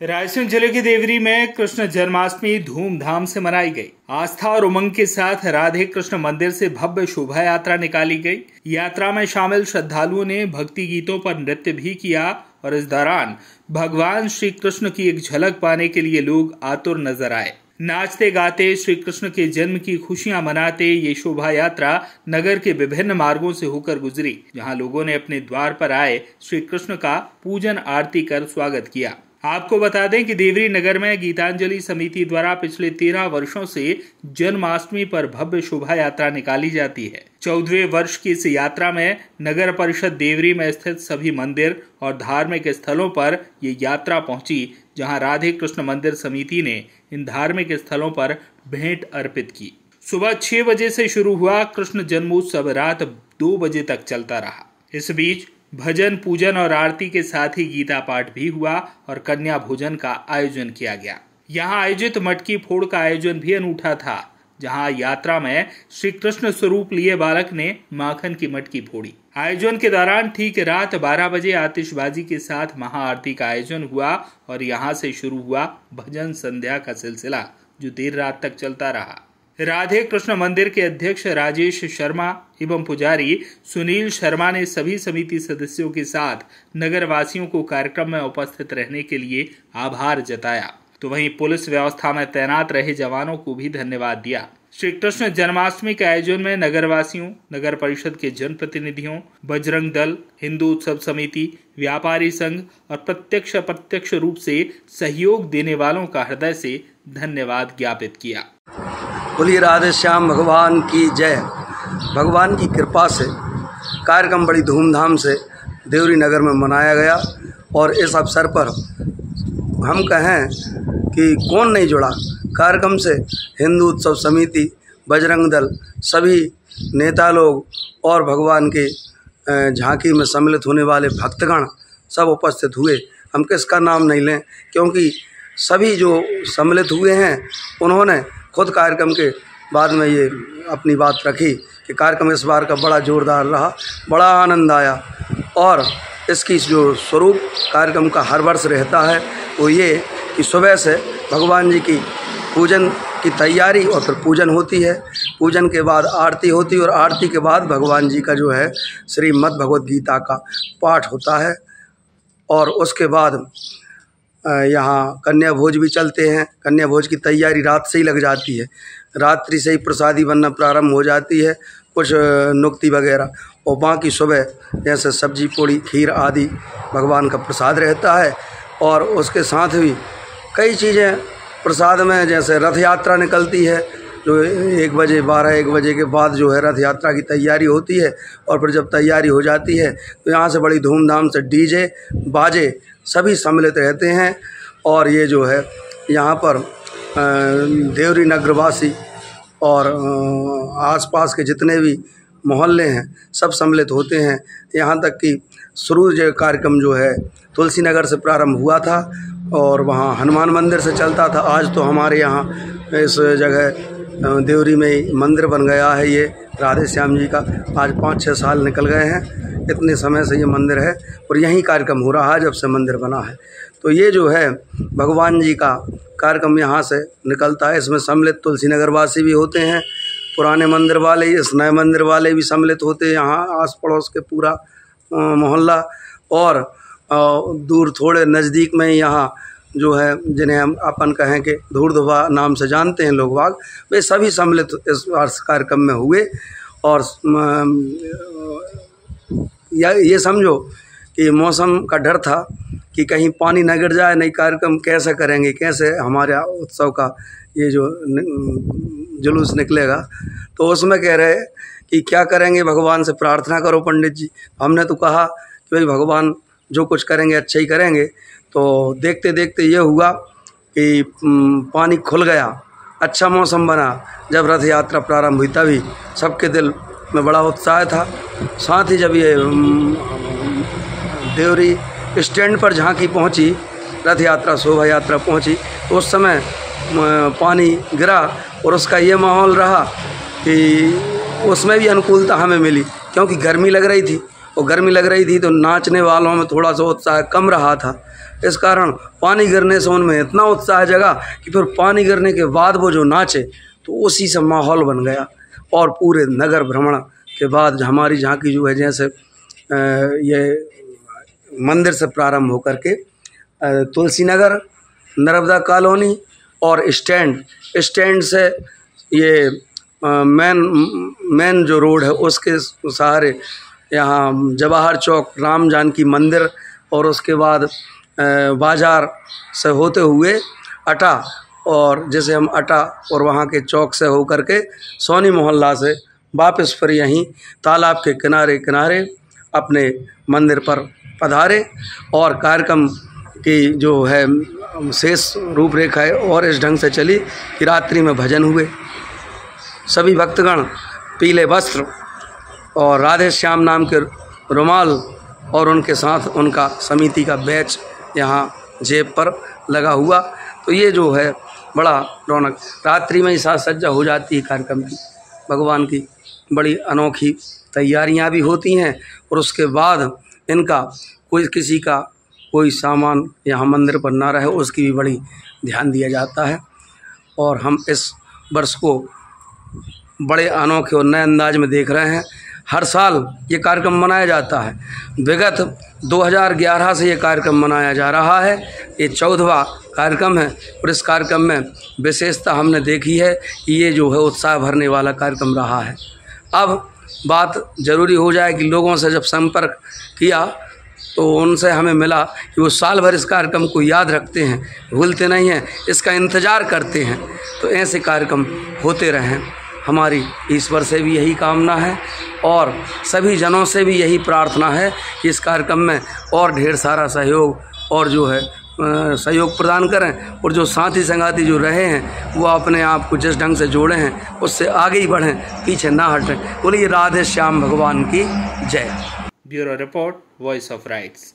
रायसेन जिले के देवरी में कृष्ण जन्माष्टमी धूमधाम से मनाई गई। आस्था और उमंग के साथ राधे कृष्ण मंदिर से भव्य शोभा यात्रा निकाली गई। यात्रा में शामिल श्रद्धालुओं ने भक्ति गीतों पर नृत्य भी किया और इस दौरान भगवान श्री कृष्ण की एक झलक पाने के लिए लोग आतुर नजर आए। नाचते गाते श्री कृष्ण के जन्म की खुशियां मनाते ये शोभा यात्रा नगर के विभिन्न मार्गों से होकर गुजरी, जहां लोगों ने अपने द्वार पर आए श्री कृष्ण का पूजन आरती कर स्वागत किया। आपको बता दें कि देवरी नगर में गीतांजलि समिति द्वारा पिछले 13 वर्षों से जन्माष्टमी पर भव्य शोभा यात्रा निकाली जाती है। 14वें वर्ष की इस यात्रा में नगर परिषद देवरी में स्थित सभी मंदिर और धार्मिक स्थलों पर ये यात्रा पहुंची, जहां राधे कृष्ण मंदिर समिति ने इन धार्मिक स्थलों पर भेंट अर्पित की। सुबह 6 बजे से शुरू हुआ कृष्ण जन्मोत्सव रात 2 बजे तक चलता रहा। इस बीच भजन, पूजन और आरती के साथ ही गीता पाठ भी हुआ और कन्या भोजन का आयोजन किया गया। यहाँ आयोजित मटकी फोड़ का आयोजन भी अनूठा था, जहाँ यात्रा में श्री कृष्ण स्वरूप लिए बालक ने माखन की मटकी फोड़ी। आयोजन के दौरान ठीक रात 12 बजे आतिशबाजी के साथ महाआरती का आयोजन हुआ और यहाँ से शुरू हुआ भजन संध्या का सिलसिला, जो देर रात तक चलता रहा। राधे कृष्ण मंदिर के अध्यक्ष राजेश शर्मा एवं पुजारी सुनील शर्मा ने सभी समिति सदस्यों के साथ नगर वासियों को कार्यक्रम में उपस्थित रहने के लिए आभार जताया, तो वहीं पुलिस व्यवस्था में तैनात रहे जवानों को भी धन्यवाद दिया। श्री कृष्ण जन्माष्टमी के आयोजन में नगर वासियों, नगर परिषद के जनप्रतिनिधियों, बजरंग दल, हिंदू उत्सव समिति, व्यापारी संघ और प्रत्यक्ष अप्रत्यक्ष रूप से सहयोग देने वालों का हृदय से धन्यवाद ज्ञापित किया। बोलिए राधे श्याम भगवान की जय। भगवान की कृपा से कार्यक्रम बड़ी धूमधाम से देवरी नगर में मनाया गया और इस अवसर पर हम कहें कि कौन नहीं जुड़ा। कार्यक्रम से हिंदू उत्सव समिति, बजरंग दल, सभी नेता लोग और भगवान के झांकी में सम्मिलित होने वाले भक्तगण सब उपस्थित हुए। हम किसका नाम नहीं लें, क्योंकि सभी जो सम्मिलित हुए हैं उन्होंने खुद कार्यक्रम के बाद में ये अपनी बात रखी कि कार्यक्रम इस बार का बड़ा जोरदार रहा, बड़ा आनंद आया। और इसकी जो स्वरूप कार्यक्रम का हर वर्ष रहता है वो ये कि सुबह से भगवान जी की पूजन की तैयारी और फिर पूजन होती है, पूजन के बाद आरती होती है और आरती के बाद भगवान जी का जो है श्रीमद् भगवत गीता का पाठ होता है। और उसके बाद यहाँ कन्या भोज भी चलते हैं। कन्या भोज की तैयारी रात से ही लग जाती है, रात्रि से ही प्रसादी बनना प्रारंभ हो जाती है, कुछ नुक्ति वगैरह, और बाकी सुबह जैसे सब्जी, पूड़ी, खीर आदि भगवान का प्रसाद रहता है। और उसके साथ भी कई चीज़ें प्रसाद में, जैसे रथ यात्रा निकलती है जो 1 बजे 12-1 बजे के बाद जो है रथ यात्रा की तैयारी होती है। और फिर जब तैयारी हो जाती है तो यहाँ से बड़ी धूमधाम से डीजे बाजे सभी सम्मिलित रहते हैं। और ये जो है यहाँ पर देवरी नगरवासी और आसपास के जितने भी मोहल्ले हैं सब सम्मिलित होते हैं। यहाँ तक कि शुरू जो कार्यक्रम जो है तुलसी नगर से प्रारंभ हुआ था और वहाँ हनुमान मंदिर से चलता था। आज तो हमारे यहाँ इस जगह देवरी में ही मंदिर बन गया है, ये राधे श्याम जी का। आज 5-6 साल निकल गए हैं, इतने समय से ये मंदिर है और यहीं कार्यक्रम हो रहा है जब से मंदिर बना है। तो ये जो है भगवान जी का कार्यक्रम यहाँ से निकलता है। इसमें सम्मिलित तुलसी नगर वासी भी होते हैं, पुराने मंदिर वाले, इस नए मंदिर वाले भी सम्मिलित होते हैं, यहाँ आस पड़ोस के पूरा मोहल्ला। और दूर थोड़े नज़दीक में यहाँ जो है जिन्हें हम अपन कहें कि धूर्धवा नाम से जानते हैं लोग बाग, वे सभी सम्मिलित इस कार्यक्रम में हुए। और ये समझो कि मौसम का डर था कि कहीं पानी न गिर जाए, नहीं कार्यक्रम कैसे करेंगे, कैसे हमारे उत्सव का ये जो जुलूस निकलेगा। तो उसमें कह रहे कि क्या करेंगे, भगवान से प्रार्थना करो पंडित जी। हमने तो कहा कि भाई भगवान जो कुछ करेंगे अच्छा ही करेंगे। तो देखते देखते ये हुआ कि पानी खुल गया, अच्छा मौसम बना। जब रथ यात्रा प्रारंभ हुई तभी सबके दिल में बड़ा उत्साह था। साथ ही जब ये देवरी स्टैंड पर झांकी पहुंची, रथ यात्रा शोभा यात्रा पहुंची, तो उस समय पानी गिरा और उसका ये माहौल रहा कि उसमें भी अनुकूलता हमें मिली, क्योंकि गर्मी लग रही थी और गर्मी लग रही थी तो नाचने वालों में थोड़ा सा उत्साह कम रहा था। इस कारण पानी गिरने से उनमें इतना उत्साह जगा कि फिर पानी गिरने के बाद वो जो नाचे तो उसी से माहौल बन गया। और पूरे नगर भ्रमण के बाद हमारी झांकी जो है, जैसे ये मंदिर से प्रारंभ होकर के तुलसी नगर, नर्मदा और स्टैंड से ये मेन जो रोड है उसके सहारे यहाँ जवाहर चौक, राम जानकी मंदिर और उसके बाद बाज़ार से होते हुए अटा, और जैसे हम अटा और वहाँ के चौक से होकर के सोनी मोहल्ला से वापस फिर यहीं तालाब के किनारे किनारे अपने मंदिर पर पधारे। और कार्यक्रम की जो है शेष रूपरेखा है और इस ढंग से चली कि रात्रि में भजन हुए। सभी भक्तगण पीले वस्त्र और राधे श्याम नाम के रुमाल और उनके साथ उनका समिति का बैच यहाँ जेब पर लगा हुआ। तो ये जो है बड़ा रौनक, रात्रि में ही साज सज्जा हो जाती है कार्यक्रम की। भगवान की बड़ी अनोखी तैयारियां भी होती हैं और उसके बाद इनका किसी का कोई सामान यहाँ मंदिर पर ना रहे उसकी भी बड़ी ध्यान दिया जाता है। और हम इस वर्ष को बड़े अनोखे और नए अंदाज में देख रहे हैं। हर साल ये कार्यक्रम मनाया जाता है। विगत 2011 से ये कार्यक्रम मनाया जा रहा है। ये 14वां कार्यक्रम है और इस कार्यक्रम में विशेषता हमने देखी है कि ये जो है उत्साह भरने वाला कार्यक्रम रहा है। अब बात ज़रूरी हो जाए कि लोगों से जब संपर्क किया तो उनसे हमें मिला कि वो साल भर इस कार्यक्रम को याद रखते हैं, भूलते नहीं हैं, इसका इंतज़ार करते हैं। तो ऐसे कार्यक्रम होते रहें, हमारी ईश्वर से भी यही कामना है और सभी जनों से भी यही प्रार्थना है कि इस कार्यक्रम में और ढेर सारा सहयोग और जो है सहयोग प्रदान करें। और जो साथी संगाती जो रहे हैं वो अपने आप को जिस ढंग से जोड़े हैं उससे आगे ही बढ़ें, पीछे ना हटें। बोलिए राधे श्याम भगवान की जय। Bureau report, voice of rights.